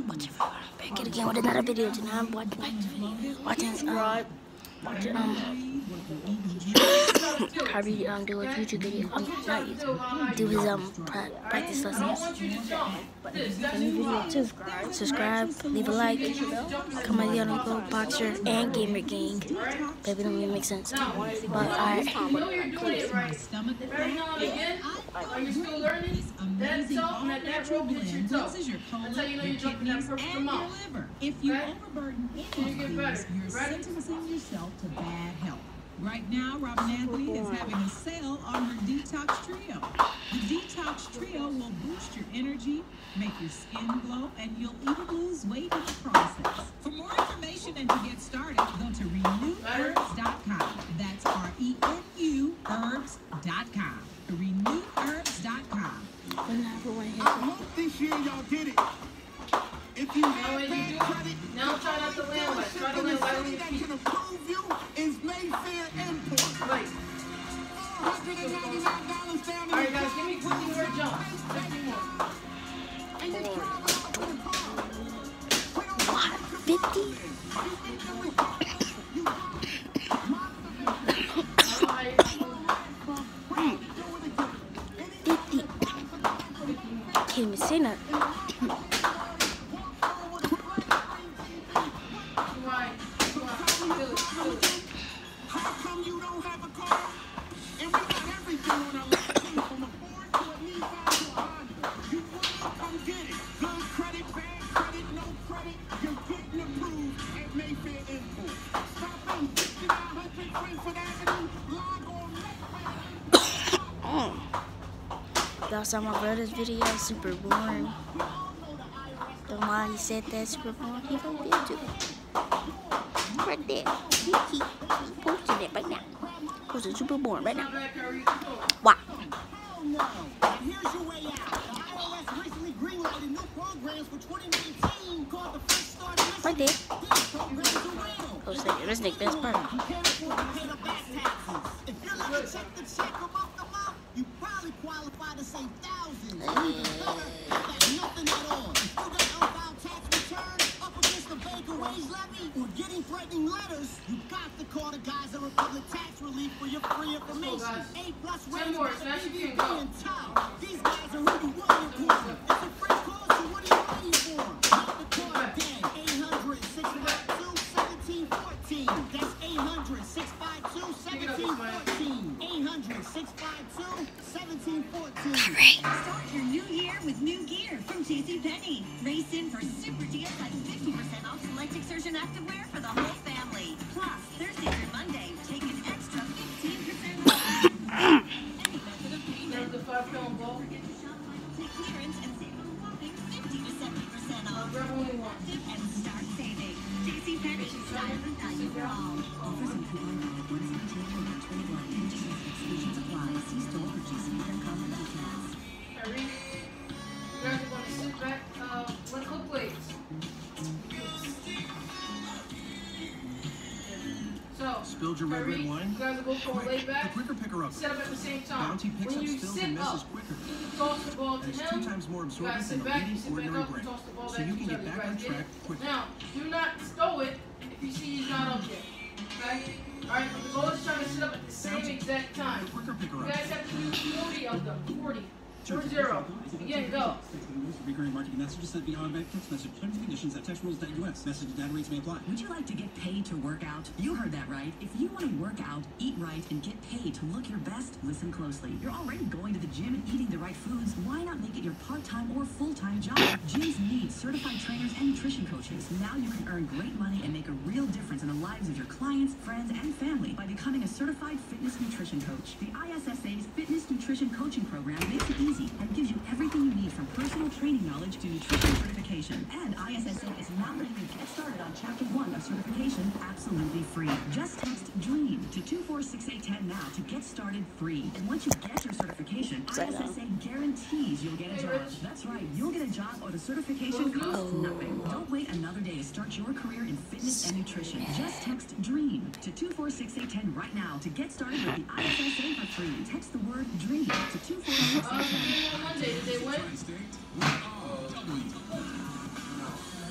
What's your favorite? Back again with another video tonight. I'm watching Harvey do a YouTube video. Not YouTube. Do his practice lessons. New video too. Subscribe, leave a like, comment down on Go Boxer and Gamer Gang. Maybe don't even make sense. But alright. Are you still learning? That's all. That rope hits your toe. That's how you know you're jumping that perfect amount. If you overburden any of these, you're sentencing yourself to bad health. Right now, Robin Anthony is having a sale on her Detox Trio. The Detox Trio will boost your energy, make your skin glow, and you'll even lose weight in the process. For more information and to get started, go to renewherbs.com. That's RENU herbs.com. renewherbs.com. I hope this year y'all did it. If you have bad credit, now try not to land right. Try to land right on your feet. that can approve you is Mayfair Import. Right. $499 down. Alright guys, give me 50 more jumps. 50 more. And you travel with a car. What? 50? Can't even say nothing. How come you don't have a car? And we got everything on our team from a Ford to a Nissan to a Honda. You want it? Come get it. Good credit, bad credit, no credit. You're getting approved at Mayfair Import. Stop in 5900 Frankfurt Avenue. Log on Mayfair. Y'all saw my brother's video, super boring. Don't know why he said that, super boring. He don't feel to it. Right there. He posted it right now. Posted super boring right now. Wow. Here's your way out. The iOS recently greenlighted new programs for 2019 called the Fresh Start. Right there. These programs are real. Oh, so this nigga, that's perfect. You can't afford to pay the back taxes. If you're living check to check or month to month, you probably qualify to save thousands. Or even better, that's nothing at all. If you got unfiled tax returns up against the bank or wage levy, or getting threatening letters, you got to call the guys at Republic Tax Relief for your free information. A+ ratings by the BBB and top. These guys are who you want in your corner. It's a free call, so what are you waiting for? Call the call today. 800-652-1714. That's 800-652-1714. 800-652-1714. Start your new year with new gear from JCPenney. Race in for super deals like 50% off select Exertion activewear for the whole family. Plus, Thursday through Monday, take an extra 15% off. Any method of payment. The 5-pound ball. Forget to shop Take clearance and save a whopping 50 to 70% off. And start saving. JCPenney, style and value for all. Offers and coupon valid 1/17/2021. Conditions and exclusions apply. See store for JCPenney.com for details. Harry, you guys are going to sit back. Let's look plates. So, Spilled your red wine? You guys will go for a lay The back. quicker picker up. Set up at the same time. Bounty picks When up you spills sit and misses up, quicker. toss the ball to And it's him. 2 times more You guys absorbent sit than a back, you leading sit back ordinary up, brain. toss the ball So back you to can each get other. back You on guys get track it? quicker. Now, do not stow it if you see he's not up yet. Okay? Alright, but the goal is trying to sit up at the same exact time. The quicker picker You up. guys have to do 40 of them. 40. 4-0. Again, go. Recurring marketing messages sent via automatic text message. Terms and conditions at textrules.us. Message and data rates may apply. Would you like to get paid to work out? You heard that right. If you want to work out, eat right, and get paid to look your best, listen closely. You're already going to the gym and eating the right foods. Why not make it your part-time or full-time job? Gyms need certified trainers and nutrition coaches. Now you can earn great money and make a real difference in the lives of your clients, friends, and family by becoming a certified fitness nutrition coach. The ISSA's Fitness Nutrition Coaching Program makes it easy and gives you everything you need from personal training knowledge to nutrition certification. And ISSA is now letting you get started on Chapter 1 of certification absolutely free. Just text DREAM to 246810 now to get started free. And once you get your certification, ISSA guarantees you'll get a job. That's right, you'll get a job or the certification costs nothing. Don't wait another day to start your career in fitness and nutrition. Just text DREAM to 246810 right now to get started with the ISSA for free. Text the word DREAM to 24610. Monday, did they win?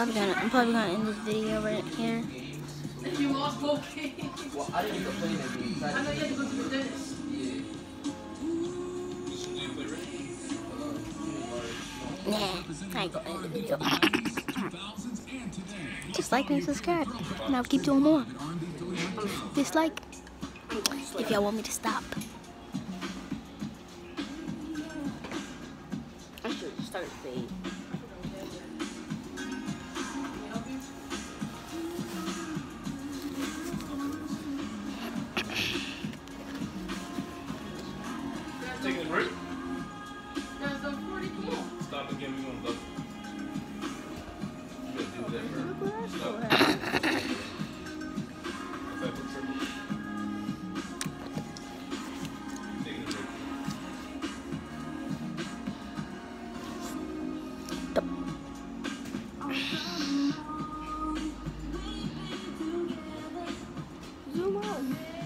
I'm probably gonna end this video right here. If you lost both games. Well, I didn't even play that game. I know you had to go to the dentist. Nah, I ain't gonna end the video. Just like and subscribe, and I'll keep doing more. Dislike if y'all want me to stop. I should start fade. Take a break. That's the 40 more. Stop again. We're gonna go. You gotta do that first. Stop. Taking a break. Zoom out.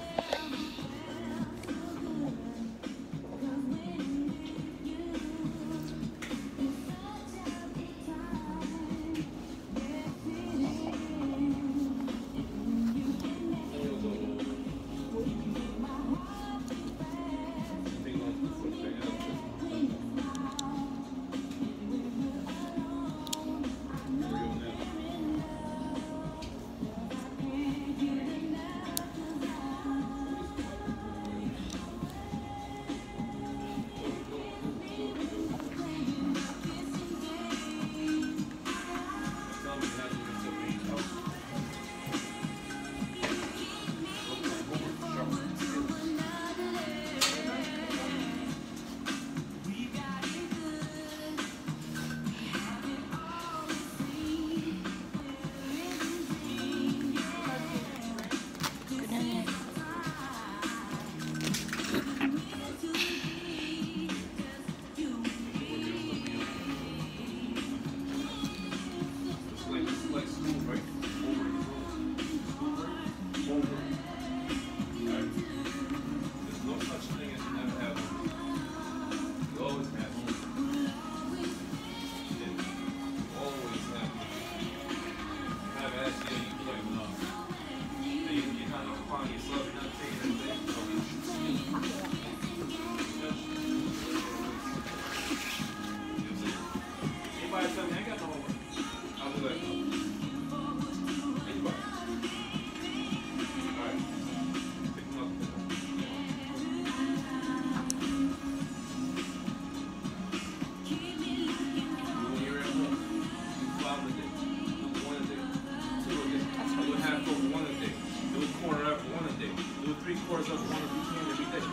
Quarters of one if you can every day.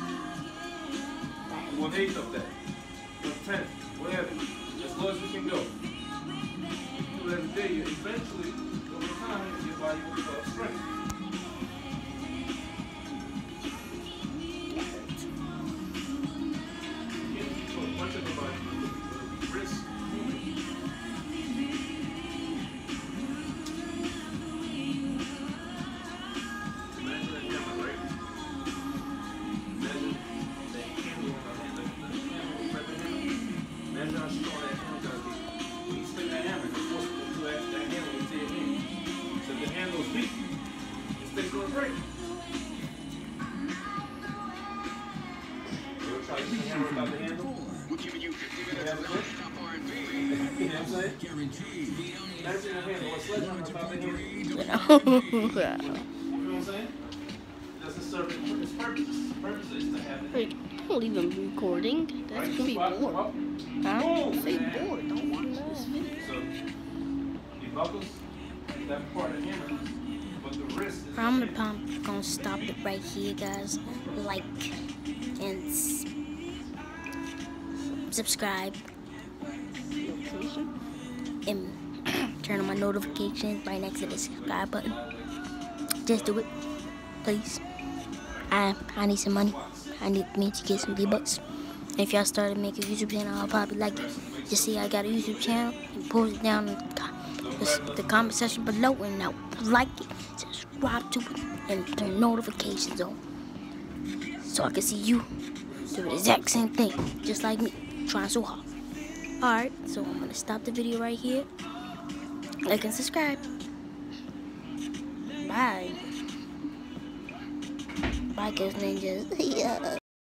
1/8 of that. 1/10, whatever. As low as you can go. If you do it every day, eventually, over time, your body will develop strength. So a bunch of the body will be wrist. We're giving you 50 minutes of non-stop R&B. You know what I'm saying? Guaranteed. Imagine a handle or sledgehammer without the handle. You know what I'm saying? It doesn't serve its purpose. The purpose is to have it. Wait, don't leave them recording. That's gonna be bored. Huh? Say bored. Don't watch this video. So, the buckles, that part of the hammer, but the wrist is. I'm gonna stop it right here, guys. Like and subscribe and turn on my notifications right next to the subscribe button. Just do it, please. I need some money. I need me to get some V-Bucks. If y'all started making a YouTube channel, I'll probably like it. Just see I got a YouTube channel and post it down in the comment section below, and I'll like it, subscribe to it, and turn notifications on, so I can see you do the exact same thing, just like me, trying so hard. Alright, so I'm gonna stop the video right here. like and subscribe. Bye. Bye, Ghost Ninjas. Yeah.